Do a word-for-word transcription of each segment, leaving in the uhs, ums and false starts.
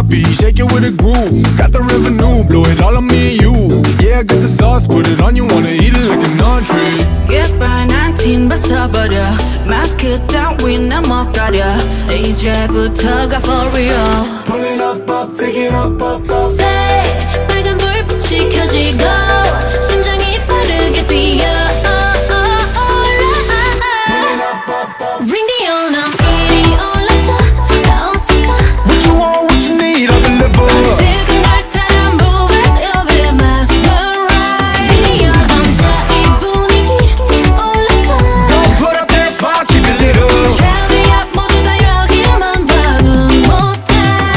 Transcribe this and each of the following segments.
beat, shake it with a groove. Got the revenue, blow it all on me and you. Yeah, I got the sauce, put it on you, wanna eat it like an entree. Goodbye nineteen 벗어버려 마스크 따윈 못 가려 이제부터가 for real. Pull it up, up, take it up, up, up. Say 빨간 불빛이 켜지고 심장이 빠르게 뛰어. Ring the alarm, 이리 올라타 나 어색하. What you want, what you need, I'll deliver. 지금 날 따라 move it, you'll be mesmerized. Ring the alarm, 자 이 분위기 올라타. Don't put up that fire, keep it lit up. Crowd up, 모두 다 여기만 봐도 못해.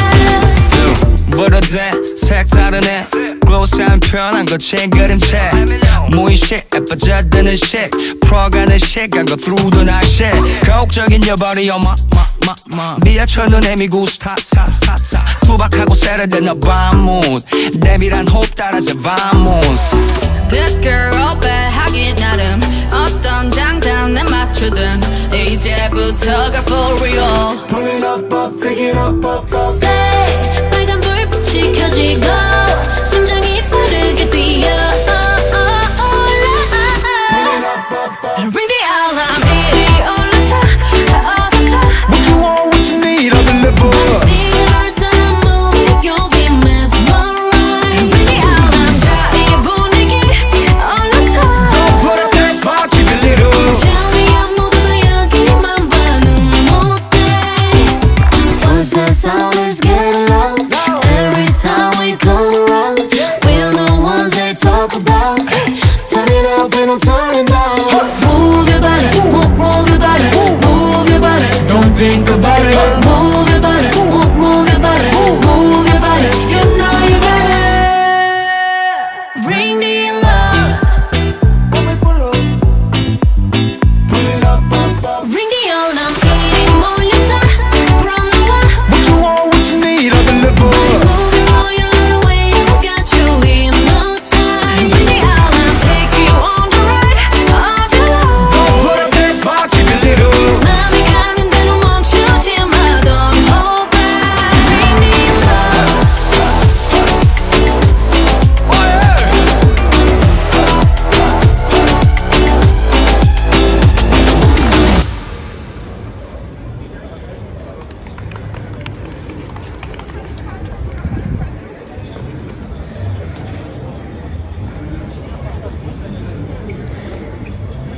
부러대 색다른 애 글로스한 표현한 거친 그림체 무의식 빠져드는 식 풀어가는 시간 go through the night shit 가혹적인 your body oh my my my my 미아쳐 눈에 미고 스타 스타 스타 투박하고 세련된 너 밤문 내밀한 호흡 따라서 vamos Good girl 배하기 나름 어떤 장단에 맞추든 이제부터가 for real. Pull it up, up, take it up, up, up. Say 빨간 불빛이 켜지고 심장이 빠르게 뛰어. Ring